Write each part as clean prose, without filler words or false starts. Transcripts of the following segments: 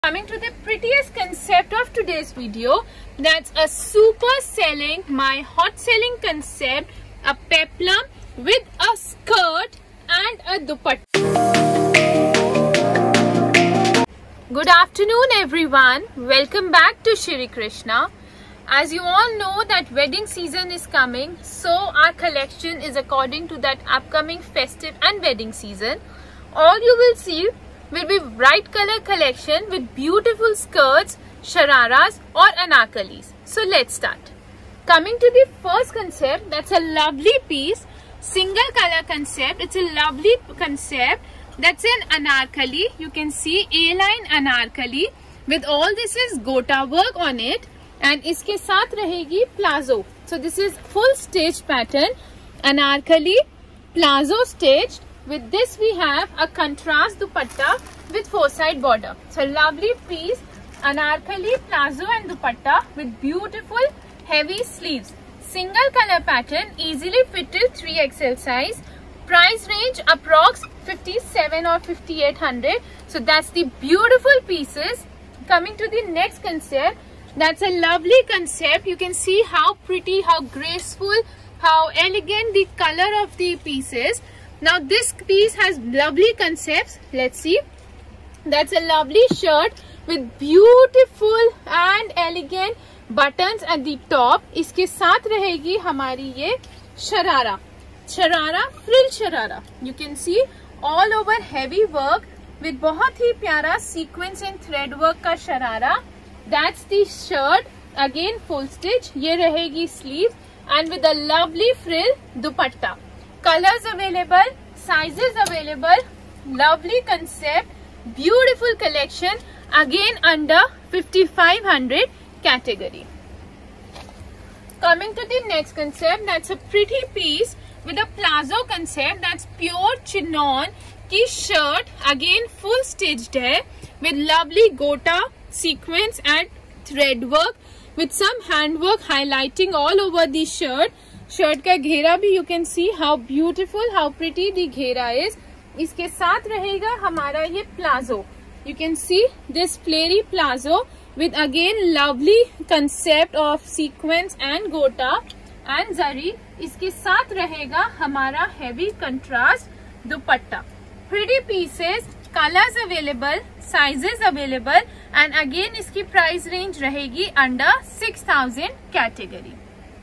Coming to the prettiest concept of today's video, that's a super selling, my hot selling concept, a peplum with a skirt and a dupatta. Good afternoon everyone, welcome back to Shri Krishna. As you all know that wedding season is coming, so our collection is according to that upcoming festive and wedding season. All you will see will be bright color collection with beautiful skirts, shararas or anarkalis. So let's start. Coming to the first concept, that's a lovely piece, single color concept. It's a lovely concept. That's an anarkali. You can see A-line anarkali with all this is gota work on it, and iske saath rahegi plazo. So this is full stitch pattern, anarkali, plazo stitched. With this we have a contrast dupatta with four-side border. So lovely piece, anarkali, plazo and dupatta with beautiful heavy sleeves. Single color pattern, easily fitted 3XL size. Price range approx 57 or 5800. So that's the beautiful pieces. Coming to the next concept, that's a lovely concept. You can see how pretty, how graceful, how elegant the color of the pieces. Now this piece has lovely concepts. Let's see. That's a lovely shirt with beautiful and elegant buttons at the top. इसके साथ रहेगी हमारी ये sharara, sharara frill sharara. You can see all over heavy work with बहुत ही प्यारा sequence and thread work का sharara. That's the shirt. Again full stitch. ये रहेगी sleeves and with a lovely frill dupatta. Colors available, sizes available, lovely concept, beautiful collection, again under 5500 category. Coming to the next concept, that's a pretty piece with a plazo concept. That's pure chinon ki shirt, again full stitched hai with lovely gota sequence and thread work with some handwork highlighting all over the shirt. Shirt का घेरा भी you can see how beautiful, how pretty the घेरा is. इसके साथ रहेगा हमारा ये palazzo. You can see this flary plazo with again lovely concept of sequence and gota and zari. इसके साथ रहेगा हमारा heavy contrast dupatta. Pretty pieces, colors available, sizes available and again इसकी price range रहेगी under 6000 category.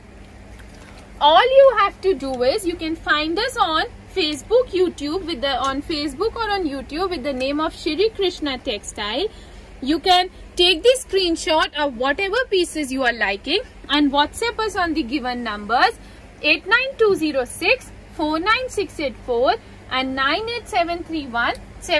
All you have to do is you can find us on Facebook, YouTube with the on Facebook or on YouTube with the name of Shri Krishna Textile. You can take the screenshot of whatever pieces you are liking and WhatsApp us on the given numbers 89206 49684 and 98731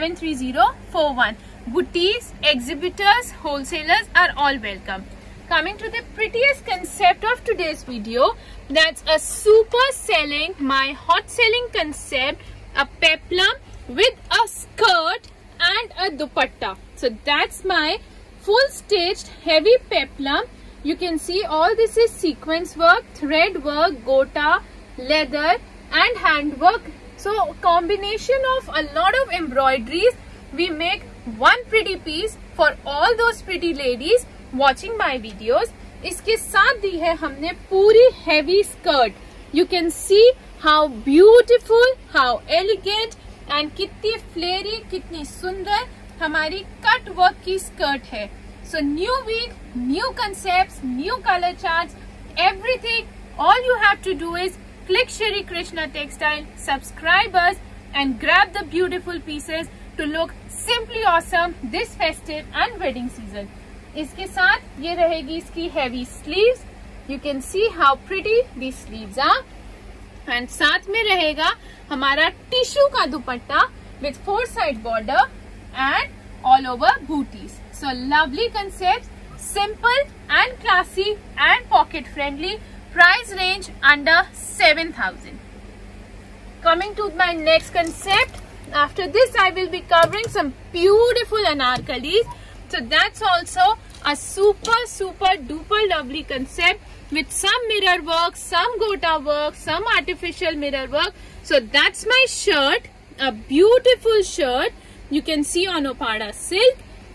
73041. Boutiques, exhibitors, wholesalers are all welcome. Coming to the prettiest concept of today's video, that's a super selling, my hot selling concept, a peplum with a skirt and a dupatta. So that's my full stitched heavy peplum. You can see all this is sequence work, thread work, gota, leather and handwork. So combination of a lot of embroideries, we make one pretty piece for all those pretty ladies watching my videos. इसके साथ दी है हमने पूरी heavy skirt. You can see how beautiful, how elegant and कितनी flary, कितनी सुंदर हमारी cut work की skirt है. So new week, new concepts, new color charts, everything. All you have to do is click Shri Krishna Textile, subscribe us and grab the beautiful pieces to look simply awesome this festive and wedding season. इसके साथ ये रहेगी इसकी heavy sleeves. You can see how pretty these sleeves are. And साथ में रहेगा हमारा tissue का दुपट्टा with four-side border and all over booties. So lovely concepts, simple and classy and pocket friendly. Price range under 7000. Coming to my next concept. After this I will be covering some beautiful anarkalis. So that's also a super duper lovely concept with some mirror work, some gota work, some artificial mirror work. So that's my shirt, a beautiful shirt. You can see on Opada silk,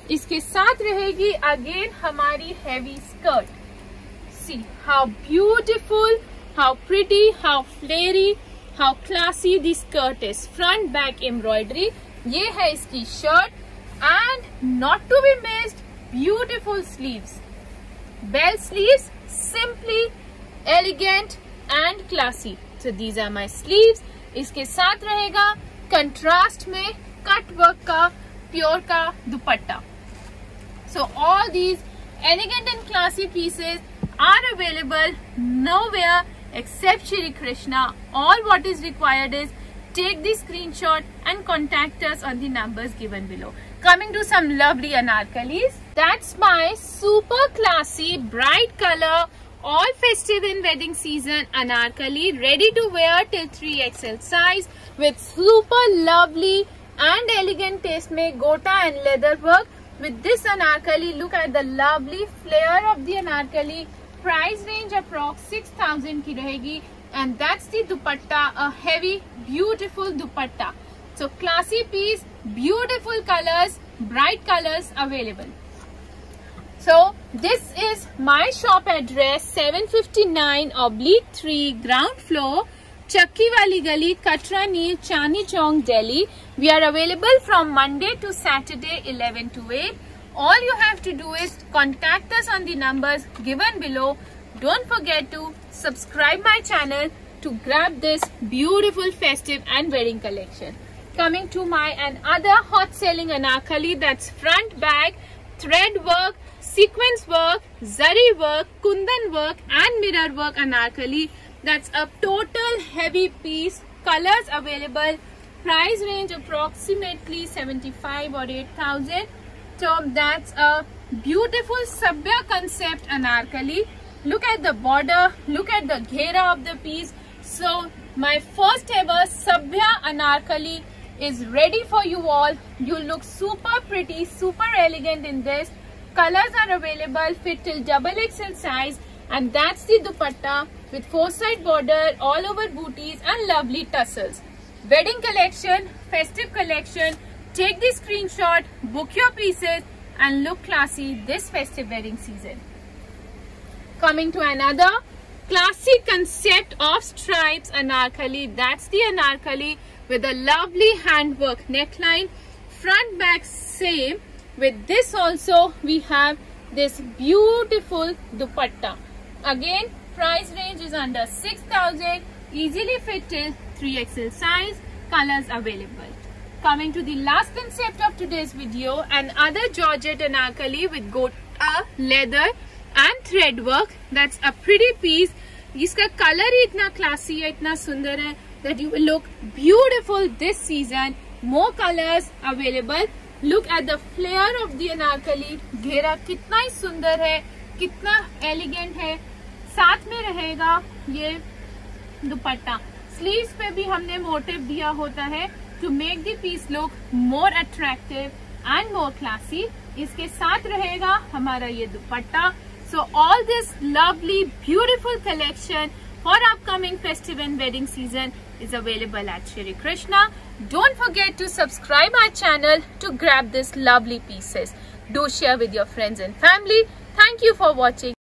इसके साथ रहेगी again हमारी heavy skirt. See how beautiful, how pretty, how flary, how classy this skirt is. Front back embroidery. ये है इसकी shirt and not to be missed beautiful sleeves. Bell sleeves, simply elegant and classy. So these are my sleeves. इसके साथ रहेगा contrast में cut work का pure का दुपट्टा. So all these elegant and classy pieces are available nowhere except Shri Krishna. All what is required is take the screenshot and contact us on the numbers given below. Coming to some lovely anarkalis. That's my super classy bright color all festive in wedding season anarkali, ready to wear till 3XL size with super lovely and elegant taste में gota and leather work. With this anarkali, look at the lovely flare of the anarkali. Price range approx 6,000 की रहेगी and that's the dupatta, a heavy beautiful dupatta. So classy piece, beautiful colors, bright colors available. So this is my shop address 759/3 ground floor, Chakki Wali Gali, Katra Neer, Chandni Chowk, Delhi. We are available from Monday to Saturday 11 to 8. All you have to do is contact us on the numbers given below. Don't forget to subscribe my channel to grab this beautiful festive and wedding collection. Coming to my another hot selling anarkali, that's front bag, thread work, sequence work, zari work, kundan work and mirror work anarkali. That's a total heavy piece. Colors available. Price range approximately 75 or 8,000. So that's a beautiful Sabya concept anarkali. Look at the border. Look at the ghera of the piece. So my first ever Sabya anarkali is ready for you all. You look super pretty, super elegant in this. Colors are available. Fit till XXL size. And that's the dupatta with 4-side border, all over booties and lovely tassels. Wedding collection, festive collection. Take the screenshot, book your pieces and look classy this festive wedding season. Coming to another classy concept of stripes anarkali. That's the anarkali with a lovely handwork neckline. Front back same. With this also we have this beautiful dupatta. Again, price range is under 6,000, easily fit till 3XL size, colors available. Coming to the last concept of today's video, another Georgette anarkali with gota, leather and thread work. That's a pretty piece. इसका color ही इतना classy है, इतना सुंदर है that you will look beautiful this season. More colors available. Look at the flare of the anarkali. घेरा कितना ही सुंदर है, कितना एलिगेंट है. साथ में रहेगा ये दुपट्टा. स्लीव्स पे भी हमने मोटिव दिया होता है to make the piece look more attractive and more classy. इसके साथ रहेगा हमारा ये dupatta. So all this lovely beautiful collection for upcoming festive and wedding season is available at Shri Krishna. Don't forget to subscribe our channel to grab these lovely pieces. Do share with your friends and family. Thank you for watching.